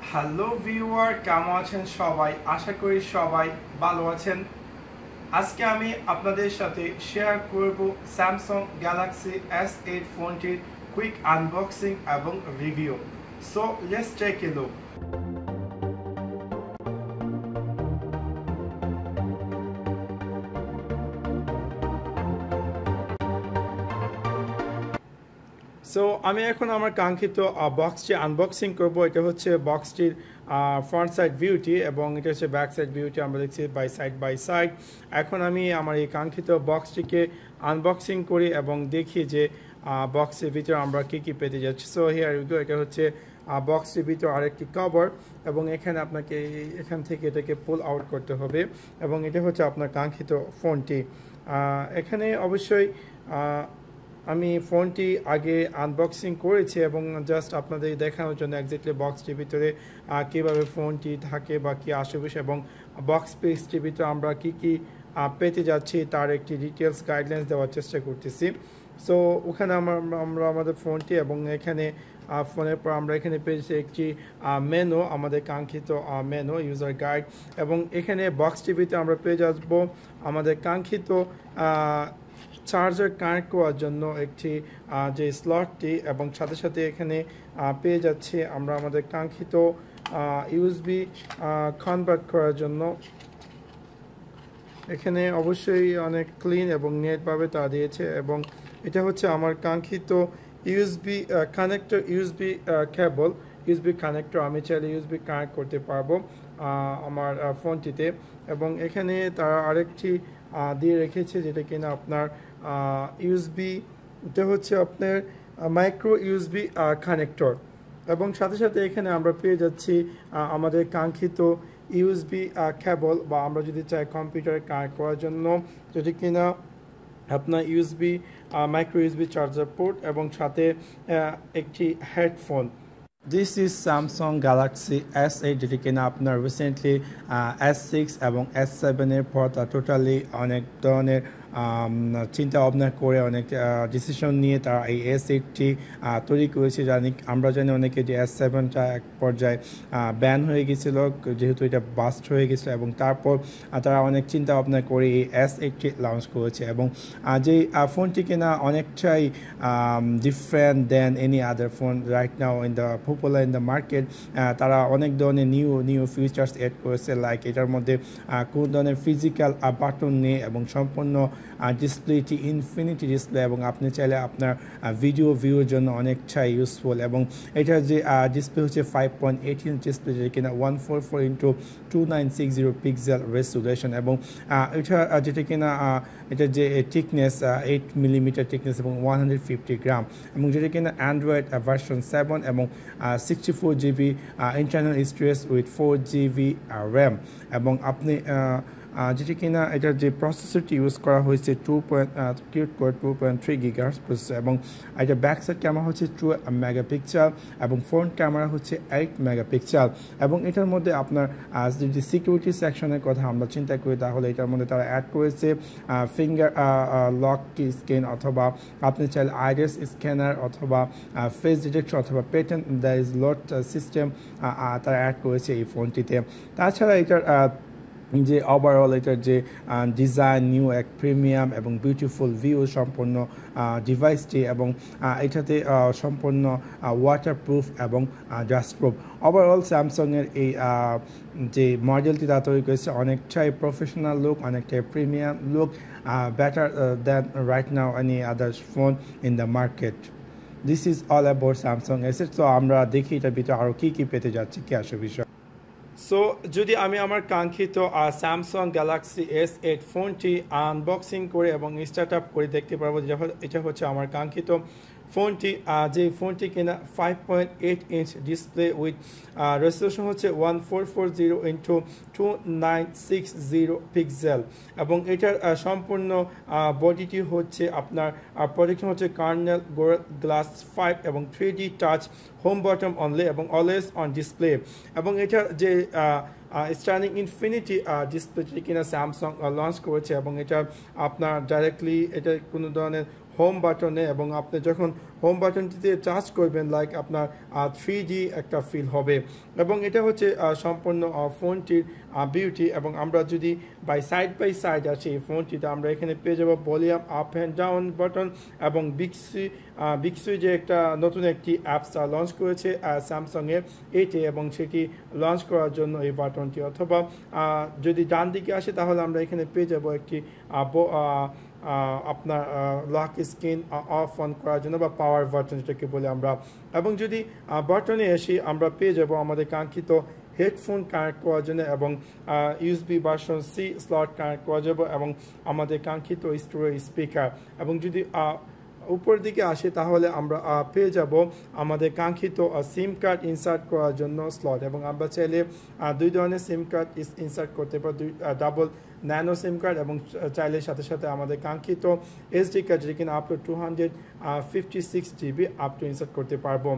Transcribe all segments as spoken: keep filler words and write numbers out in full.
Hello viewer, কেমন আছেন সবাই? আশা করি সবাই ভালো আছেন। আজকে আমি আপনাদের সাথে শেয়ার করব স্যামসাং গ্যালাক্সি এস এইট ফোনটির কুইক আনবক্সিং এবং review. So let's take a look. So আমি এখন আমার কাঙ্ক্ষিত বক্সটি আনবক্সিং করব। এটা হচ্ছে বক্সটির ফ্রন্ট সাইড ভিউটি এবং এটা হচ্ছে ব্যাক সাইড ভিউটি, আমরা দেখছি বাই সাইড বাই সাইড। এখন আমি আমার এই কাঙ্ক্ষিত বক্সটিকে আনবক্সিং করি এবং দেখি যে বক্সের ভিতরে আমরা কী কী পেতে যাচ্ছি। So here we go. এটা হচ্ছে বক্সটির ভিতরে আরেকটি কভার এবং এখানে আপনাকে এখান থেকে এটাকে পুল আউট করতে হবে এবং এটা হচ্ছে আপনার কাঙ্ক্ষিত ফোনটি। এখানে অবশ্যই আমি ফোনটি আগে আনবক্সিং করেছি এবং জাস্ট আপনাদের দেখানোর জন্য এক্স্যাক্টলি বক্সটির ভিতরে কীভাবে ফোনটি থাকে বা কী আশেপাশে এবং বক্স পেজটির ভিতরে আমরা কী কী পেতে যাচ্ছি তার একটি ডিটেলস গাইডলাইন্স দেওয়ার চেষ্টা করতেছি। সো ওখানে আমরা আমরা আমাদের ফোনটি এবং এখানে ফোনের পর আমরা এখানে পেয়েছি একটি মেনু, আমাদের কাঙ্ক্ষিত মেনু ইউজার গাইড, এবং এখানে বক্স টিভিতে আমরা পেয়ে আসবো আমাদের কাঙ্ক্ষিত চার্জার কানেক্ট করার জন্য একটি যে স্লটটি, এবং সাথে সাথে এখানে পেয়ে যাচ্ছে আমরা আমাদের কাঙ্ক্ষিত ইউএসবি কনভার্ট করার জন্য। এখানে অবশ্যই অনেক ক্লিন এবং নেটভাবে তা দিয়েছে এবং এটা হচ্ছে আমার কাঙ্ক্ষিত USB connector, USB cable, USB connector. আমি চাইলে ইউএসবি কানেক্ট করতে পারবো আমার ফোনটিতে। এবং এখানে তারা আরেকটি দিয়ে রেখেছে যেটা কিনা আপনার ইউএসবি, এটা হচ্ছে আপনার মাইক্রো ইউএসবি কানেক্টর, এবং সাথে সাথে এখানে আমরা পেয়ে যাচ্ছি আমাদের কাঙ্ক্ষিত ইউএসবি কেবল, বা আমরা যদি চাই কম্পিউটারে কানেক্ট করার জন্য, যেটি কিনা আপনার USB micro USB charger port এবং সাথে একটি headphone. This is Samsung Galaxy S eight, যেটি কিনা আপনার রিসেন্টলি এস সিক্স এবং এস সেভেনের পর তার টোটালি অনেক ধরনের চিন্তা ভাবনা করে অনেক ডিসিশন নিয়ে তারা এই এস এইটটি তৈরি করেছে। জানি আমরা জানি অনেকে যে এস সেভেনটা এক পর্যায়ে ব্যান হয়ে গেছিলো যেহেতু এটা বাস্ট হয়ে গেছিলো, এবং তারপর তারা অনেক চিন্তা ভাবনা করে এই এস এইটটি লঞ্চ করেছে এবং যে ফোনটি কিনা অনেকটাই different than any other phone right now in the popular in the market. তারা অনেক ধরনের নিউ নিউ ফিচার্স এড করেছে, লাইক এটার মধ্যে কোনো ধরনের ফিজিক্যাল বাটন নেই এবং সম্পূর্ণ ডিসপ্লেটি ইনফিনিটি ডিসপ্লে, এবং আপনি চাইলে আপনার ভিডিও ভিউর জন্য অনেকটাই ইউজফুল। এবং এটার যে ডিসপ্লে হচ্ছে five point eight inch display, যেটা কিনা one four four into two nine six zero pixel resolution, এবং এটা যেটা কিনা এটার যে থিকনেস এইট মিলিমিটার থিকনেস এবং ওয়ান হান্ড্রেড ফিফটি গ্রাম, এবং যেটা কিনা অ্যান্ড্রয়েড ভার্সন সেভেন এবং sixty four GB internal storage with four GB RAM, এবং আপনি যেটি কিনা এটার যে প্রসেসরটি ইউজ করা হয়েছে two point cute core two point three gigahertz processor, এবং এটা ব্যাক সাইড ক্যামেরা হচ্ছে টু মেগাপিক্সেল এবং ফ্রন্ট ক্যামেরা হচ্ছে এইট মেগাপিক্সেল। এবং এটার মধ্যে আপনার যদি সিকিউরিটি সেকশনের কথা আমরা চিন্তা করি, তাহলে এটার মধ্যে তারা অ্যাড করেছে ফিঙ্গার লক কি স্ক্যান, অথবা আপনি চাইলে আইরিস স্ক্যানার, অথবা ফেস ডিটেকশন, অথবা patent the is lot system তারা অ্যাড করেছে এই ফোনটিতে। তাছাড়া এটার যে ওভারঅল এটার যে ডিজাইন, নিউ এক প্রিমিয়াম এবং বিউটিফুল ভিউ সম্পন্ন ডিভাইসটি, এবং এটাতে সম্পূর্ণ ওয়াটারপ্রুফ এবং ডাস্টপ্রুফ। ওভারঅল স্যামসাংয়ের এই যে মডেলটি তা তৈরি করেছে অনেকটাই প্রফেশনাল লুক, অনেকটাই premium look, better than right now any other phone in the market. This is all about Samsung S eight. So আমরা দেখি এটার ভিতরে আরও কী কী পেতে যাচ্ছি, কী আসে বিষয়। সো যদি আমি আমার কাঙ্ক্ষিত স্যামসাং গ্যালাক্সি এস এইট ফোনটি আনবক্সিং করে এবং স্টার্ট আপ করে দেখতে পারবো, এটা হচ্ছে আমার কাঙ্ক্ষিত ফোনটি, যে ফোনটি কিনা five point eight inch display with resolution হচ্ছে one four four zero into two nine six zero pixel, এবং এটার সম্পূর্ণ বডিটি হচ্ছে আপনার প্রোটেকশন হচ্ছে কার্নেল গ্লাস ফাইভ এবং three D touch home button only এবং অলওয়েজ অন ডিসপ্লে। এবং এটার যে স্টার্নিং ইনফিনিটি ডিসপ্লেটি কিনা স্যামসাং লঞ্চ করেছে, এবং এটা আপনার ডাইরেক্টলি এটা কোনো ধরনের হোম বাটনে, এবং আপনি যখন হোম বাটনটিতে টাচ করবেন লাইক আপনার থ্রি ডি একটা ফিল হবে। এবং এটা হচ্ছে সম্পূর্ণ ফোনটির বিউটি। এবং আমরা যদি বাই সাইড বাই সাইড আসি এই ফোনটিতে, আমরা এখানে পেয়ে যাবো volume up and down button, এবং বিক্সি বিক্সি যে একটা নতুন একটি অ্যাপস লঞ্চ করেছে স্যামসাংয়ের এটি, এবং সেটি লঞ্চ করার জন্য এই বাটনটি। অথবা যদি ডান দিকে আসে তাহলে আমরা এখানে পেয়ে যাবো একটি আপনার লক স্ক্রিন অফ অন করার জন্য বা পাওয়ার বাটন যেটাকে বলি আমরা। এবং যদি বাটনে আসি আমরা পেয়ে যাব আমাদের কাঙ্ক্ষিত হেডফোন কানেক্ট করার জন্য, এবং USB version C slot connect করা যাব, এবং আমাদের কাঙ্ক্ষিত স্টোরেজ স্পিকার। এবং যদি উপর দিকে আসে তাহলে আমরা পেয়ে যাব আমাদের কাঙ্ক্ষিত সিম কার্ড ইনসার্ট করার জন্য স্লট। এবং আমরা চাইলে দুই ধরনের সিম কার্ড ইনসার্ট করতে পারি, দুই ডাবল ন্যানো সিম কার্ড, এবং চাইলে সাথে সাথে আমাদের কাঙ্ক্ষিত এসডি কার্ড যেটা কিনা up to two hundred fifty six GB up to insert করতে পারবো।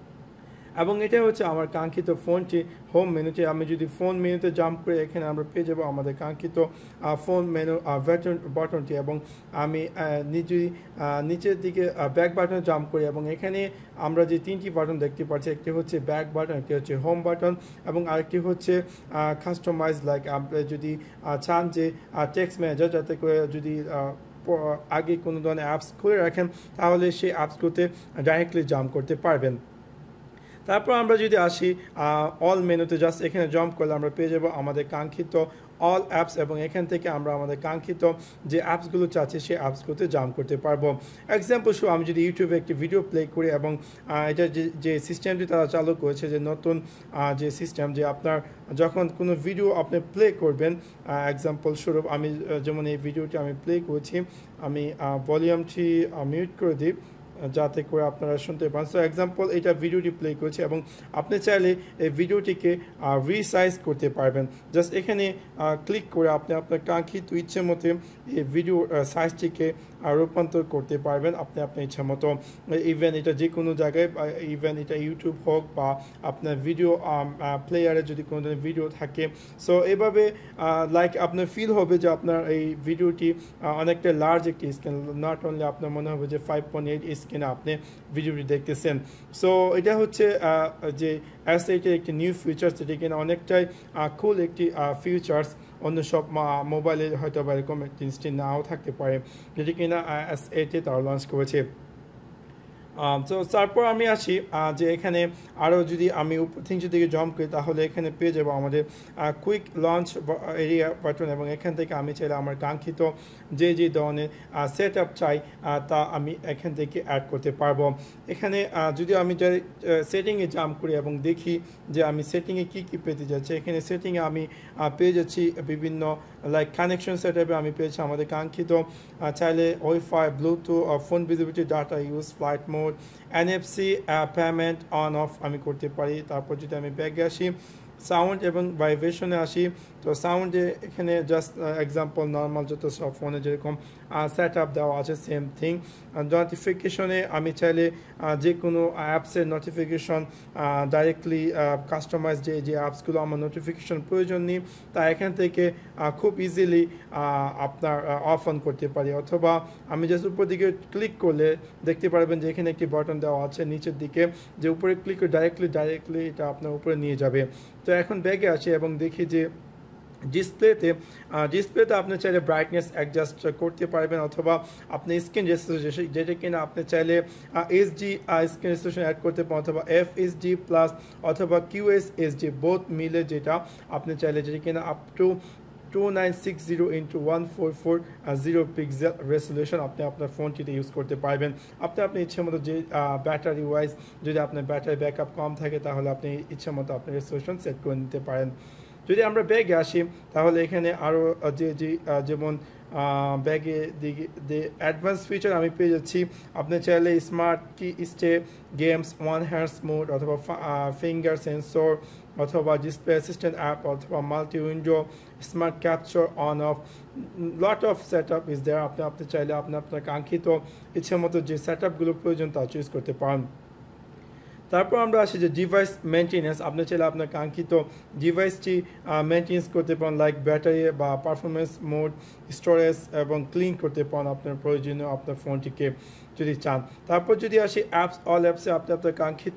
এবং এটা হচ্ছে আমার কাঙ্ক্ষিত ফোনটি হোম মেনুতে। আমি যদি ফোন মেনুতে জাম্প করে এখানে আমরা পেয়ে যাবো আমাদের কাঙ্ক্ষিত ফোন মেনু বাটন বাটনটি। এবং আমি নিজে নিচের দিকে ব্যাক বাটনে জাম্প করি, এবং এখানে আমরা যে তিনটি বাটন দেখতে পাচ্ছি, একটি হচ্ছে ব্যাক বাটন, একটি হচ্ছে হোম বাটন, এবং আরেকটি হচ্ছে কাস্টমাইজ লাইক আপনি যদি চান যে টেক্সট ম্যানেজার, যাতে করে যদি আগে কোনো ধরনের অ্যাপস খুলে রাখেন তাহলে সেই অ্যাপসগুলোতে ডাইরেক্টলি জাম্প করতে পারবেন। তারপর আমরা যদি আসি অল মেনুতে, জাস্ট এখানে জাম্প করলে আমরা পেয়ে যাব আমাদের কাঙ্ক্ষিত অল অ্যাপস, এবং এখান থেকে আমরা আমাদের কাঙ্ক্ষিত যে অ্যাপসগুলো চাচ্ছি সেই অ্যাপসগুলোতে জাম্প করতে পারবো। এক্সাম্পল শো আমি যদি ইউটিউবে একটি ভিডিও প্লে করি, এবং এটা যে যে সিস্টেমটি তারা চালু করেছে, যে নতুন যে সিস্টেম, যে আপনার যখন কোনো ভিডিও আপনি প্লে করবেন, এক্সাম্পল স্বরূপ আমি যেমন এই ভিডিওটি আমি প্লে করছি, আমি ভলিউমটি মিউট করে দিই যাতে করে আপনারা শুনতে পান। সো এক্সাম্পল এটা ভিডিওটি প্লে করছে, এবং আপনি চাইলে এই ভিডিওটিকে রিসাইজ করতে পারবেন। জাস্ট এখানে ক্লিক করে আপনি আপনার কাঙ্ক্ষিত ইচ্ছে মতো এই ভিডিও সাইজটিকে রূপান্তর করতে পারবেন আপনি আপনার ইচ্ছা মতো। ইভেন এটা যে কোনো জায়গায়, ইভেন এটা ইউটিউব হোক বা আপনার ভিডিও প্লেয়ারে যদি কোনো ধরনের ভিডিও থাকে, সো এভাবে লাইক আপনার ফিল হবে যে আপনার এই ভিডিওটি অনেকটা লার্জ একটি স্ক্রিন, নট অনলি আপনার মনে হবে যে ফাইভ পয়েন্ট এইট স্ক্রিনে আপনি ভিডিওটি দেখতেছেন। সো এটা হচ্ছে যে এস এইটের একটি নিউ ফিচার্স, যেটি কিনা অনেকটাই কুল একটি ফিচার্স, অন্য সব মোবাইলে হয়তো বা এরকম জিনিসটি নাও থাকতে পারে, যেটি কিনা এস এইটে তারা লঞ্চ করেছে। তো তারপর আমি আসি যে এখানে আরও যদি আমি উপর দিকে জম্প করি তাহলে এখানে পেয়ে যাবো আমাদের কুইক লঞ্চ এরিয়া বাটন, এবং এখান থেকে আমি চাইলে আমার কাঙ্ক্ষিত যে যে ধরনের সেট আপ চাই তা আমি এখান থেকে অ্যাড করতে পারবো। এখানে যদি আমি সেটিংয়ে জাম্প করি এবং দেখি যে আমি সেটিংয়ে কী কী পেতে যাচ্ছি, এখানে সেটিংয়ে আমি পেয়ে যাচ্ছি বিভিন্ন লাইক কানেকশন সেট আপে আমি পেয়েছি আমাদের কাঙ্ক্ষিত চাইলে WiFi, Bluetooth, phone visibility, data use, flight mode, NFC payment on off আমি করতে পারি। তারপর যদি আমি ব্যাগে আসি, সাউন্ড এবং ভাইব্রেশনে আসি, তো সাউন্ডে এখানে জাস্ট এক্সাম্পল নর্মাল যত সব ফোনে যেরকম সেট আপ দেওয়া আছে সেম থিং। নোটিফিকেশনে আমি চাইলে যে কোনো অ্যাপসের নোটিফিকেশন ডাইরেক্টলি কাস্টমাইজ যে যে অ্যাপসগুলো আমার নোটিফিকেশন প্রয়োজন নেই তা এখান থেকে খুব ইজিলি আপনার অফ অন করতে পারি। অথবা আমি জাস্ট উপর দিকে ক্লিক করলে দেখতে পারবেন যে এখানে একটি বাটন দেওয়া আছে নিচের দিকে, যে উপরে ক্লিক করে ডাইরেক্টলি ডাইরেক্টলি এটা আপনার উপরে নিয়ে যাবে। তো এখন ব্যাগে আসি এবং দেখি যে ডিসপ্লেতে ডিসপ্লেতে আপনি চাইলে ব্রাইটনেস অ্যাডজাস্ট করতে পারবেন, অথবা আপনি স্ক্রিন রেজোলিউশন যেটা কিনা আপনি চাইলে এইচডি স্ক্রিন রেজোলিউশন অ্যাড করতে পারেন, অথবা এফ এইচডি প্লাস অথবা কিউএস এইচডি বোথ মিলে যেটা আপনি চাইলে যেটা কিনা up to two nine six zero into one four four zero pixel resolution আপনি আপনার ফোনটিতে ইউজ করতে পারবেন। আপনি আপনার ইচ্ছে মতো যে ব্যাটারি ওয়াইজ যদি আপনার ব্যাটারি ব্যাকআপ কম থাকে তাহলে আপনি ইচ্ছে মতো আপনার রেজোলিউশন সেট করে নিতে পারেন। যদি আমরা ব্যাগে আসি তাহলে এখানে আরও যে যে যেমন ব্যাগে দিকে অ্যাডভান্স ফিচার আমি পেয়ে যাচ্ছি। আপনি চাইলে স্মার্ট কি stay, games, one hands mode, অথবা ফিঙ্গার সেন্সর, অথবা ডিসপ্লে অ্যাসিস্ট্যান্ট অ্যাপ, অথবা multi window, smart capture on off, lot of set up is there. আপনি আপনি চাইলে আপনি আপনার কাঙ্ক্ষিত ইচ্ছে মতো যে সেট আপগুলো প্রয়োজন তা চুজ করতে পারেন। তারপর আমরা আসি যে ডিভাইস মেনটেন্যান্স, আপনি চাইলে আপনার কাঙ্ক্ষিত ডিভাইসটি মেনটেন্যান্স করতে পারেন, লাইক ব্যাটারি বা পারফরমেন্স মোড, স্টোরেজ, এবং ক্লিন করতে পারেন আপনার প্রয়োজনীয় আপনার ফোনটিকে। যদি চান। তারপর যদি আসি অ্যাপস, অল অ্যাপসে আপনি আপনার কাঙ্ক্ষিত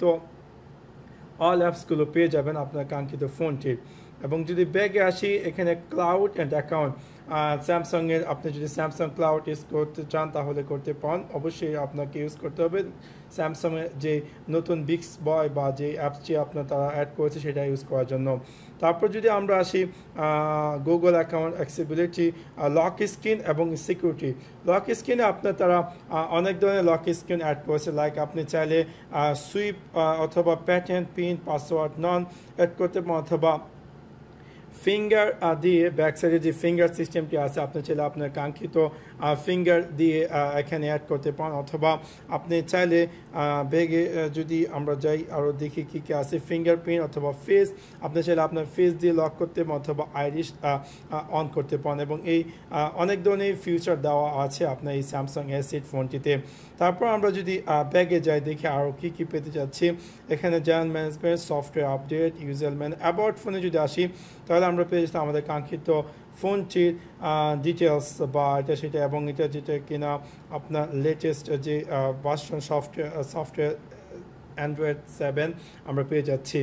অল অ্যাপসগুলো পেয়ে যাবেন আপনার কাঙ্ক্ষিত ফোনটির। এবং যদি ব্যাগে আসি, এখানে ক্লাউড অ্যান্ড অ্যাকাউন্ট, স্যামসাংয়ের আপনি যদি স্যামসাং ক্লাউড ইউজ করতে চান তাহলে করতে পারেন। অবশ্যই আপনাকে ইউজ করতে হবে স্যামসাংয়ের যে নতুন বিক্স বয় বা যে অ্যাপসটি আপনার তারা অ্যাড করেছে সেটা ইউজ করার জন্য। তারপর যদি আমরা আসি Google account, accessibility, lock screen এবং সিকিউরিটি। লক স্ক্রিনে আপনার তারা অনেক ধরনের লক স্ক্রিন অ্যাড করেছে, লাইক আপনি চাইলে সুইপ অথবা pattern, pin, password none add করতে পারেন, অথবা ফিঙ্গার দিয়ে ব্যাক সাইডে যে ফিঙ্গার সিস্টেমটি আছে আপনি চাইলে আপনার কাঙ্ক্ষিত ফিঙ্গার দিয়ে এখানে অ্যাড করতে পারেন, অথবা আপনি চাইলে ব্যাগে যদি আমরা যাই আরও দেখি কী কী আছে, ফিঙ্গারপ্রিন্ট অথবা ফেস, আপনি চাইলে আপনার ফেস দিয়ে লক করতে পারেন অথবা আইরিশ অন করতে পারেন। এবং এই অনেক ধরনের ফিউচার দেওয়া আছে আপনার এই স্যামসাং এস এইট ফোনটিতে। তারপর আমরা যদি ব্যাগে যাই দেখি আরও কী কী পেতে যাচ্ছি। এখানে general management, software update, user man, about ফোনে যদি আসি তাহলে আমরা পেয়ে যাচ্ছি আমাদের কাঙ্ক্ষিত ফোনটির ডিটেলস বা এটা সেটা, এবং এটা যেটা কিনা আপনার লেটেস্ট যে version software software Android seven আমরা পেয়ে যাচ্ছি।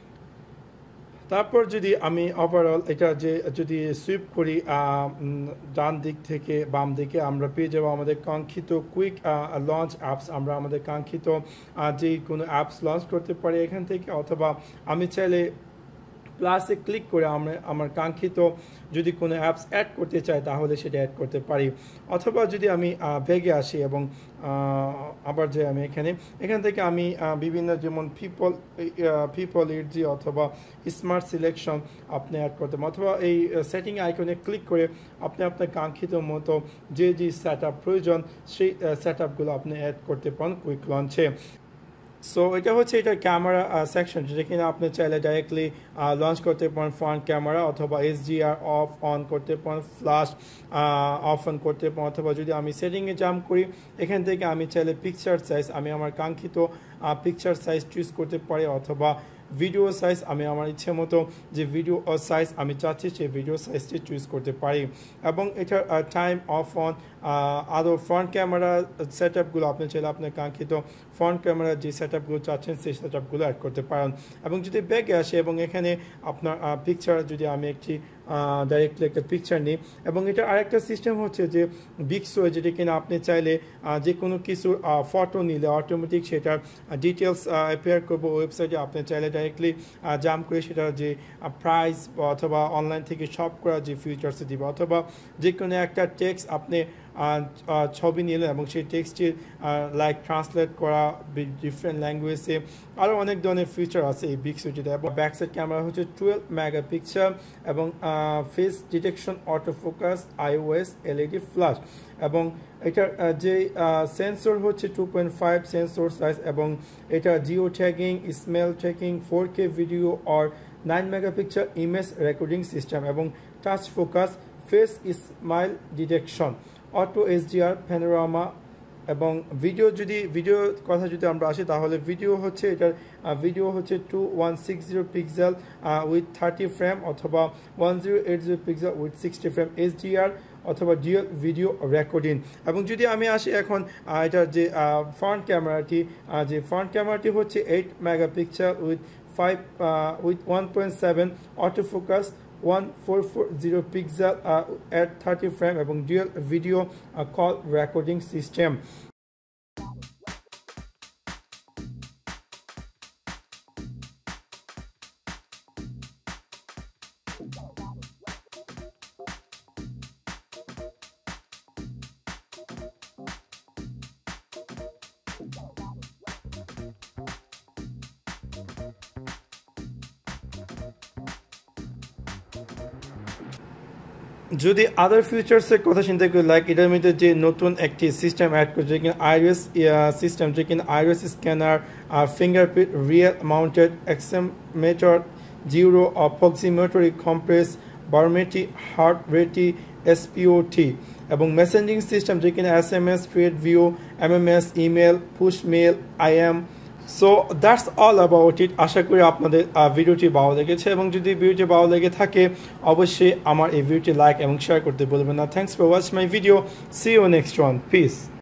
তারপর যদি আমি ওভারঅল এটা যে যদি সুইপ করি ডান দিক থেকে বাম দিকে, আমরা পেয়ে যাবো আমাদের কাঙ্ক্ষিত কুইক লঞ্চ অ্যাপস। আমরা আমাদের কাঙ্ক্ষিত যে কোনো অ্যাপস লঞ্চ করতে পারি এখান থেকে, অথবা আমি চাইলে প্লাসে ক্লিক করে আমরা আমার কাঙ্ক্ষিত যদি কোনো অ্যাপস অ্যাড করতে চাই তাহলে সেটা অ্যাড করতে পারি। অথবা যদি আমি ব্যাগে আসি এবং আবার যে আমি এখানে এখান থেকে আমি বিভিন্ন যেমন পিপল পিপল ইজি অথবা স্মার্ট সিলেকশন আপনি অ্যাড করতে পারেন, অথবা এই সেটিং আইকনে ক্লিক করে আপনি আপনার কাঙ্ক্ষিত মতো যে যে সেট আপ প্রয়োজন সেই সেট আপগুলো আপনি অ্যাড করতে পারেন কুইক লঞ্চে। সো এটা হচ্ছে এটার ক্যামেরা সেকশন, যেটা কিনা আপনি চাইলে ডাইরেক্টলি লঞ্চ করতে পারেন ফ্রন্ট ক্যামেরা, অথবা এইচডিআর অফ অন করতে পারেন, ফ্ল্যাশ অফ অন করতে পারেন, অথবা যদি আমি সেটিংয়ে জাম্প করি এখান থেকে আমি চাইলে পিকচার সাইজ আমি আমার কাঙ্ক্ষিত পিকচার সাইজ চুজ করতে পারি, অথবা ভিডিও সাইজ আমি আমার ইচ্ছে মতো যে ভিডিও সাইজ আমি চাচ্ছি সেই ভিডিও সাইজটি চুজ করতে পারি। এবং এটার টাইম অফ অন আরও ফ্রন্ট ক্যামেরা সেট আপগুলো আপনি চাইলে আপনার কাঙ্ক্ষিত ফ্রন্ট ক্যামেরার যে সেট আপগুলো চাচ্ছেন সেই সেট আপগুলো অ্যাড করতে পারেন। এবং যদি ব্যাগে আসে এবং এখানে আপনার পিকচার যদি আমি একটি ডাইরেক্টলি একটা পিকচার নিই, এবং এটা আরেকটা সিস্টেম হচ্ছে যে বিক্সো, যেটা কিনা আপনি চাইলে যে কোনো কিছু ফটো নিলে অটোমেটিক সেটার ডিটেলস অ্যাপিয়ার করবো ওয়েবসাইটে, আপনি চাইলে ডাইরেক্টলি জাম্প করে সেটার যে প্রাইস অথবা অনলাইন থেকে শপ করার যে ফিচার্স দিবে, অথবা যে কোনো একটা টেক্সট আপনি ছবি নিলেন এবং সেই টেক্সটটি লাইক ট্রান্সলেট করা ডিফারেন্ট ল্যাঙ্গুয়েজে, আরও অনেক ধরনের ফিচার আছে এই বিক্সোটিতে। এবং ব্যাকসাইড ক্যামেরা হচ্ছে টুয়েলভ মেগাপিক্সেল এবং face detection, auto focus, iOS, LED flash, এবং এটার যে সেন্সর হচ্ছে two point five sensor size, এবং এটা geo tagging, smile tracking, four K video আর nine megapixel image recording system, এবং touch focus, face smile detection, auto HDR, panorama, এবং video যদি ভিডিও কথা যদি আমরা আসি তাহলে ভিডিও হচ্ছে এটার ভিডিও হচ্ছে two one six zero pixel with thirty frame, অথবা one zero eight zero pixel with sixty frame HDR, অথবা ডিএল ভিডিও রেকর্ডিং। এবং যদি আমি আসি এখন এটার যে ফ্রন্ট ক্যামেরাটি, যে ফ্রন্ট ক্যামেরাটি হচ্ছে eight megapixel with five with one point seven auto focus, one four four zero pixel uh, at thirty frame এবং dual video uh, call recording system. যদি আদার ফিচার্সের কথা চিন্তা করি, লাইক এটার মধ্যে যে নতুন একটি সিস্টেম অ্যাড করছে কিনা আইরিস সিস্টেম, যে কিনা iris scanner, fingerprint, real mounted accelerometer, gyro proximity, compass, barometer, heart rate, SpO2, এবং মেসেঞ্জিং সিস্টেম যে কিনা S M S, threaded view, M M S, email, push mail, I M. So that's all about it. আশা করি আপনাদের ভিডিওটি ভালো লেগেছে, এবং যদি ভিডিওটি ভালো লেগে থাকে অবশ্যই আমার এই ভিডিওটি লাইক এবং শেয়ার করতে বলবেন না। Thanks for watch my video, see you next one, piece.